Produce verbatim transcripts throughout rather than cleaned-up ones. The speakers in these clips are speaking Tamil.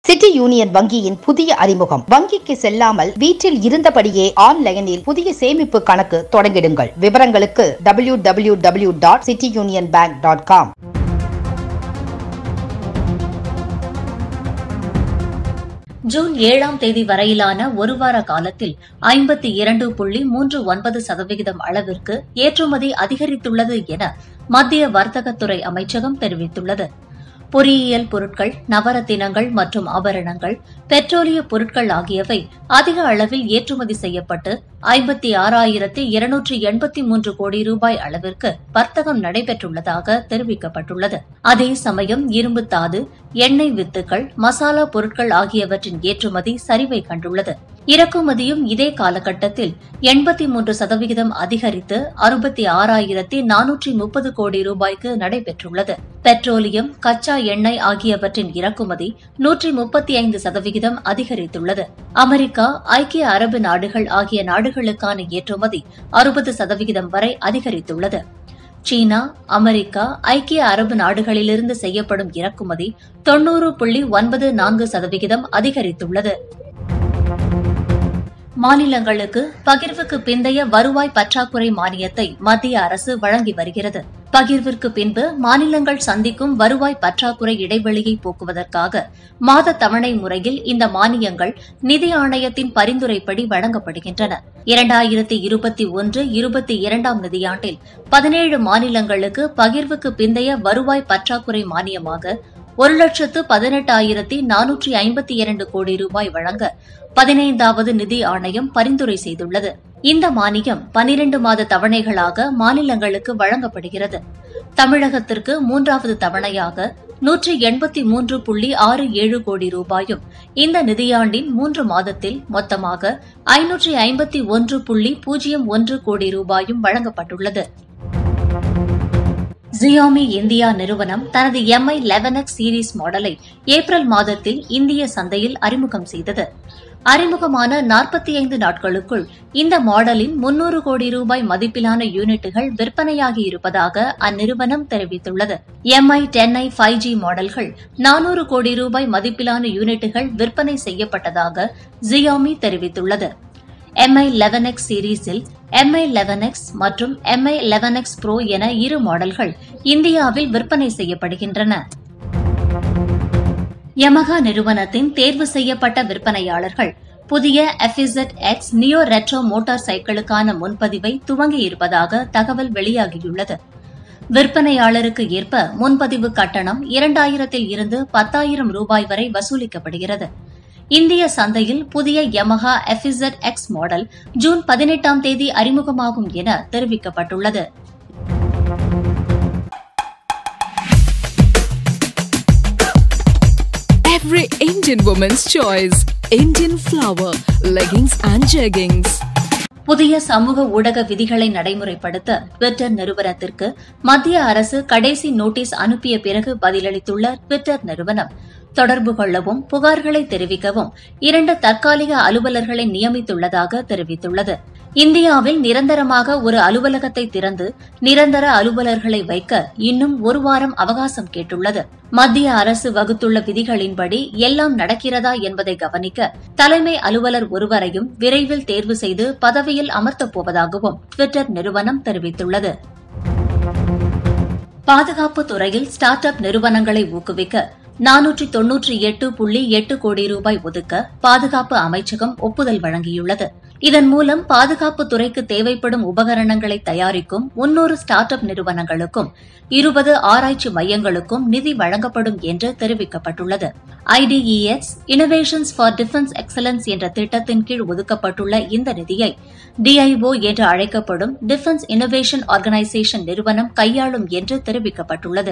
சிட்டி யூனியன் வங்கியின் புதிய அறிமுகம். வங்கிக்கு செல்லாமல் வீட்டில் இருந்தபடியே ஆன்லைனில் புதிய சேமிப்பு கணக்கு தொடங்கிடுங்கள். விவரங்களுக்கு W W W dot City Union Bank dot com. June ஏழாம் தேதி வரையிலான ஒரு வார காலத்தில் ஐம்பத்தி இரண்டு புள்ளி மூன்று ஒன்பது சதவிகிதம் அளவிற்கு ஏற்றுமதி அதிகரித்துள்ளது என மத்திய வர்த்தகத்துறை அமைச்சகம் தெரிவித்துள்ளது. பொறியியல் பொருட்கள், நவரத்தினங்கள் மற்றும் ஆபரணங்கள், பெட்ரோலிய பொருட்கள் ஆகியவை அதிக அளவில் ஏற்றுமதி செய்யப்பட்டு ஐம்பத்தி ஆறாயிரத்தி இருநூற்றி எண்பத்தி மூன்று கோடி ரூபாய் அளவிற்கு வர்த்தகம் நடைபெற்றுள்ளதாக தெரிவிக்கப்பட்டுள்ளது. அதே சமயம் இரும்புத்தாது, எண்ணெய் வித்துக்கள், மசாலா பொருட்கள் ஆகியவற்றின் ஏற்றுமதி சரிவை கண்டுள்ளது. இறக்குமதியும் இதே காலகட்டத்தில் எண்பத்தி மூன்று சதவிகிதம் அதிகரித்து அறுபத்தி ஆறாயிரத்தி நானூற்றி முப்பது கோடி ரூபாய்க்கு நடைபெற்றுள்ளது. பெட்ரோலியம், கச்சா எண்ணெய் ஆகியவற்றின் இறக்குமதி நூற்றி முப்பத்தி ஐந்து சதவிகிதம் அதிகரித்துள்ளது. அமெரிக்கா, ஐக்கிய அரபு நாடுகள் ஆகிய நாடுகளுக்கான ஏற்றுமதி அறுபது சதவிகிதம் வரை அதிகரித்துள்ளது. சீனா, அமெரிக்கா, ஐக்கிய அரபு நாடுகளிலிருந்து செய்யப்படும் இறக்குமதி தொன்னூறு புள்ளி ஒன்பது நான்கு சதவிகிதம் அதிகரித்துள்ளது. மாநிலங்களுக்கு பகிர்வுக்கு பிந்தைய வருவாய் பற்றாக்குறை மானியத்தை மத்திய அரசு வழங்கி வருகிறது. பகிர்விற்கு பின்பு மாநிலங்கள் சந்திக்கும் வருவாய் பற்றாக்குறை இடைவெளியை போக்குவதற்காக மாத தவணை முறையில் இந்த மானியங்கள் நிதி ஆணையத்தின் பரிந்துரைப்படி வழங்கப்படுகின்றன. இரண்டாயிரத்தி இருபத்தி ஒன்று இருபத்தி இரண்டாம் நிதியாண்டில் பதினேழு மாநிலங்களுக்கு பகிர்வுக்கு பிந்தைய வருவாய் பற்றாக்குறை மானியமாக ஒரு லட்சத்து பதினெட்டாயிரத்தி நானூற்றி ஐம்பத்தி இரண்டு கோடி ரூபாய் வழங்க பதினைந்தாவது நிதி ஆணையம் பரிந்துரை செய்துள்ளது. இந்த மானியம் பனிரண்டு மாத தவணைகளாக மாநிலங்களுக்கு வழங்கப்படுகிறது. தமிழகத்திற்கு மூன்றாவது தவணையாக நூற்றி எண்பத்தி மூன்று புள்ளி ஆறு ஏழு கோடி ரூபாயும் இந்த நிதியாண்டின் மூன்று மாதத்தில் மொத்தமாக ஐநூற்றி ஐம்பத்தி ஒன்று புள்ளி பூஜ்ஜியம் ஒன்று கோடி ரூபாயும் வழங்கப்பட்டுள்ளது. ஜியோமி இந்தியா நிறுவனம் தனது M I eleven X series மாடலை ஏப்ரல் மாதத்தில் இந்திய சந்தையில் அறிமுகம் செய்தது. அறிமுகமான நாற்பத்தி ஐந்து நாட்களுக்குள் இந்த மாடலின் முன்னூறு கோடி ரூபாய் மதிப்பிலான யூனிட்டுகள் விற்பனையாகி இருப்பதாக அந்நிறுவனம் தெரிவித்துள்ளது. M I ten I five G மாடல்கள் நானூறு கோடி ரூபாய் மதிப்பிலான யூனிட்டுகள் விற்பனை செய்யப்பட்டதாக ஜியோமி தெரிவித்துள்ளது. எம் ஐ லெவன் எக்ஸ் சீரீஸில் எம் ஐ லெவன் எக்ஸ் மற்றும் M I eleven X pro என இரு மாடல்கள் இந்தியாவில் விற்பனை செய்யப்படுகின்றன. யமஹா நிறுவனத்தின் தேர்வு செய்யப்பட்ட விற்பனையாளர்கள் புதிய F Z X neo retro motor சைக்கிளுக்கான முன்பதிவை துவங்கியிருப்பதாக தகவல் வெளியாகியுள்ளது. விற்பனையாளருக்கு ஏற்ப முன்பதிவு கட்டணம் இரண்டாயிரத்தில் இருந்து பத்தாயிரம் ரூபாய் வரை வசூலிக்கப்படுகிறது. இந்திய சந்தையில் புதிய Yamaha F Z X model June பதினெட்டாம் தேதி அறிமுகமாகும் என தெரிவிக்கப்பட்டுள்ளது. Every Indian woman's choice. Indian Flower, leggings and jeggings. புதிய சமூக ஊடக விதிகளை நடைமுறைப்படுத்த ட்விட்டர் நிறுவனத்திற்கு மத்திய அரசு கடைசி நோட்டீஸ் அனுப்பிய பிறகு பதிலளித்துள்ள ட்விட்டர் நிறுவனம், தொடர்பு கொள்ளவும் புகார்களை தெரிவிக்கவும் இரண்டு தற்காலிக அலுவலர்களை நியமித்துள்ளதாக தெரிவித்துள்ளது. இந்தியாவில் நிரந்தரமாக ஒரு அலுவலகத்தை திறந்து நிரந்தர அலுவலர்களை வைக்க இன்னும் ஒரு வாரம் அவகாசம் கேட்டுள்ளது. மத்திய அரசு வகுத்துள்ள விதிகளின்படி எல்லாம் நடக்கிறதா என்பதை கவனிக்க தலைமை அலுவலர் ஒருவரையும் விரைவில் தேர்வு செய்து பதவியில் அமர்த்தப் போவதாகவும் ட்விட்டர் நிறுவனம் தெரிவித்துள்ளது. பாதுகாப்பு துறையில் ஸ்டார்ட் அப் நிறுவனங்களை ஊக்குவிக்க நானூற்றி தொன்னூற்றி எட்டு புள்ளி எட்டு கோடி ரூபாய் ஒதுக்க பாதுகாப்பு அமைச்சகம் ஒப்புதல் வழங்கியுள்ளது. இதன் மூலம் பாதுகாப்பு துறைக்கு தேவைப்படும் உபகரணங்களை தயாரிக்கும் முன்னூறு ஸ்டார்ட் அப் நிறுவனங்களுக்கும் இருபது ஆராய்ச்சி மையங்களுக்கும் நிதி வழங்கப்படும் என்று தெரிவிக்கப்பட்டுள்ளது. I D E X innovations for defence excellence என்ற திட்டத்தின் கீழ் ஒதுக்கப்பட்டுள்ள இந்த நிதியை டி ஐ ஓ என்று அழைக்கப்படும் டிஃபென்ஸ் இனோவேஷன் ஆர்கனைசேஷன் நிறுவனம் கையாளும் என்று தெரிவிக்கப்பட்டுள்ளது.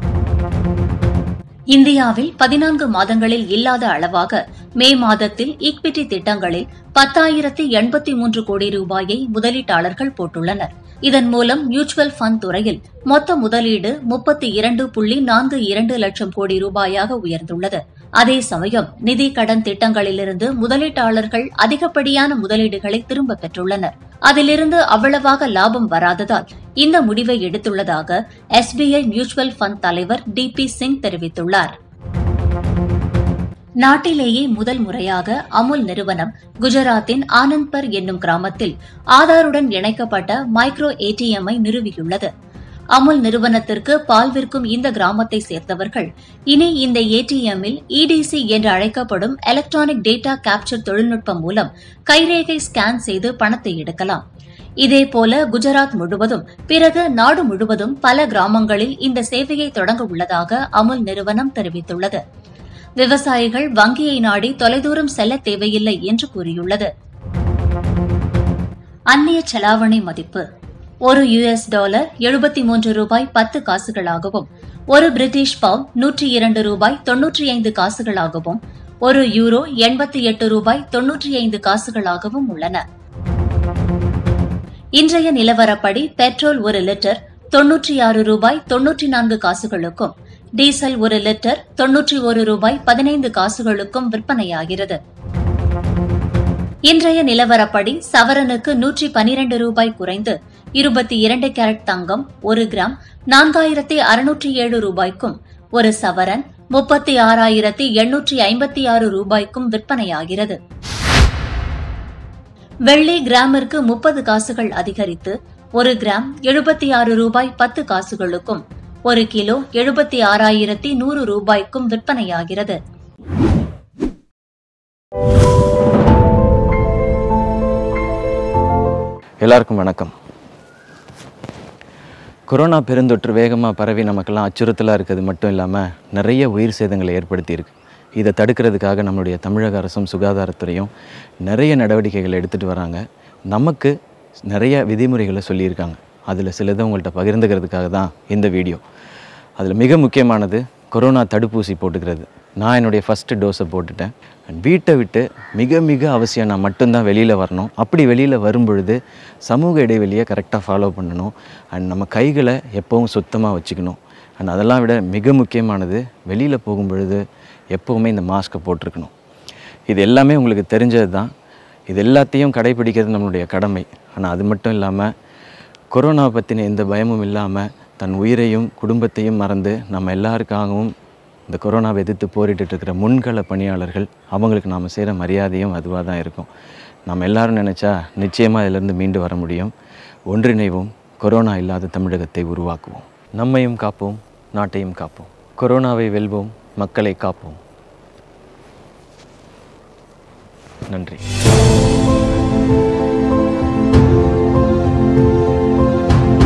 இந்தியாவில் பதினான்கு மாதங்களில் இல்லாத அளவாக மே மாதத்தில் ஈக்விட்டி திட்டங்களில் பத்தாயிரத்தி எண்பத்தி மூன்று கோடி ரூபாயை முதலீட்டாளர்கள் போட்டுள்ளனர். இதன் மூலம் மியூச்சுவல் ஃபண்ட் துறையில் மொத்த முதலீடு முப்பத்தி இரண்டு புள்ளி நான்கு இரண்டு லட்சம் கோடி ரூபாயாக உயர்ந்துள்ளது. அதே சமயம் நிதி கடன் திட்டங்களிலிருந்து முதலீட்டாளர்கள் அதிகப்படியான முதலீடுகளை திரும்பப் பெற்றுள்ளனர். அதிலிருந்து அவ்வளவாக லாபம் வராததால் இந்த முடிவை எடுத்துள்ளதாக S B I mutual fund தலைவர் டி பி சிங் தெரிவித்துள்ளார். நாட்டிலேயே முதல் முறையாக அமுல் நிறுவனம் குஜராத்தின் ஆனந்த்பர் என்னும் கிராமத்தில் ஆதாருடன் இணைக்கப்பட்ட மைக்ரோ ஏடிஎம்மை நிறுவியுள்ளது. அமுல் நிறுவனத்திற்கு பால் விற்கும் இந்த கிராமத்தை சேர்ந்தவர்கள் இனி இந்த ஏடிஎம்மில் இடிசி என்று அழைக்கப்படும் எலக்ட்ரானிக் டேட்டா கேப்சர் தொழில்நுட்பம் மூலம் கைரேகை ஸ்கேன் செய்து பணத்தை எடுக்கலாம். இதேபோல குஜராத் முழுவதும் பிறகு நாடு முழுவதும் பல கிராமங்களில் இந்த சேவையை தொடங்க உள்ளதாக அமுல் நிறுவனம் தெரிவித்துள்ளது. விவசாயிகள் வங்கியை நாடி தொலைதூரம் செல்ல தேவையில்லை என்று கூறியுள்ளது. அந்நிய செலாவணி மதிப்பு ஒரு யுஎஸ் டாலர் எழுபத்தி மூன்று ரூபாய் பத்து காசுகளாகவும், ஒரு பிரிட்டிஷ் பவுண்ட் நூற்றி இரண்டு ரூபாய் தொன்னூற்றி ஐந்து காசுகளாகவும், ஒரு யூரோ எண்பத்தி எட்டு ரூபாய் தொன்னூற்றி ஐந்து காசுகளாகவும் உள்ளன. இன்றைய நிலவரப்படி பெட்ரோல் ஒரு லிட்டர் தொன்னூற்றி ஆறு ரூபாய் தொன்னூற்றி நான்கு காசுகளுக்கும், டீசல் ஒரு லிட்டர் தொன்னூற்றி ஒரு ரூபாய் பதினைந்து காசுகளுக்கும் விற்பனையாகிறது. இன்றைய நிலவரப்படி சவரனுக்கு நூற்றி பனிரண்டு ரூபாய் குறைந்து இருபத்தி இரண்டு கேரட் தங்கம் ஒரு கிராம் நான்காயிரத்தி அறுநூற்றி ஏழு ரூபாய்க்கும், ஒரு சவரன் முப்பத்தி ஆறாயிரத்தி எண்ணூற்றி ஐம்பத்தி ஆறு ரூபாய்க்கும் விற்பனையாகிறது. வெள்ளி கிராமிற்கு முப்பது காசுகள் அதிகரித்து ஒரு கிராம் எழுபத்தி ஆறு ரூபாய் பத்து காசுகளுக்கும், ஒரு கிலோ எழுபத்தி ஆறாயிரத்தி நூறு ரூபாய்க்கும் விற்பனையாகிறது. எல்லாருக்கும் வணக்கம். கொரோனா பெருந்தொற்று வேகமாக பரவி நமக்கெல்லாம் அச்சுறுத்தலாக இருக்கிறது மட்டும் இல்லாமல் நிறைய உயிர் சேதங்களை ஏற்படுத்தியிருக்கு. இதை தடுக்கிறதுக்காக நம்மளுடைய தமிழக அரசும் சுகாதாரத்துறையும் நிறைய நடவடிக்கைகளை எடுத்துகிட்டு வராங்க. நமக்கு நிறைய விதிமுறைகளை சொல்லியிருக்காங்க. அதில் சிலதை உங்கள்கிட்ட பகிர்ந்துக்கிறதுக்காக தான் இந்த வீடியோ. அதில் மிக முக்கியமானது கொரோனா தடுப்பூசி போட்டுக்கிறது. நான் என்னுடைய ஃபஸ்ட்டு டோஸை போட்டுட்டேன். வீட்டை விட்டு மிக மிக அவசியம் நான் மட்டும்தான் வெளியில் வரணும். அப்படி வெளியில் வரும்பொழுது சமூக இடைவெளியை கரெக்டாக ஃபாலோ பண்ணணும். அண்ட் நம்ம கைகளை எப்போவும் சுத்தமாக வச்சுக்கணும். அண்ட் அதெல்லாம் விட மிக முக்கியமானது வெளியில் போகும்பொழுது எப்போவுமே இந்த மாஸ்க்கை போட்டிருக்கணும். இது எல்லாமே உங்களுக்கு தெரிஞ்சது தான். இது எல்லாத்தையும் கடைபிடிக்கிறது நம்மளுடைய கடமை. ஆனால் அது மட்டும் இல்லாமல் கொரோனா பற்றின எந்த பயமும் இல்லாமல் தன் உயிரையும் குடும்பத்தையும் மறந்து நம்ம எல்லாருக்காகவும் இந்த கொரோனாவை எதிர்த்து போரிட்டு இருக்கிற முன்கள பணியாளர்கள், அவங்களுக்கு நாம் செய்கிற மரியாதையும் அதுவாக தான் இருக்கும். நம்ம எல்லாரும் நினச்சா நிச்சயமாக இதிலிருந்து மீண்டு வர முடியும். ஒன்றிணைவோம், கொரோனா இல்லாத தமிழகத்தை உருவாக்குவோம். நம்மையும் காப்போம், நாட்டையும் காப்போம். கொரோனாவை வெல்வோம், மக்களை காப்போம். நன்றி.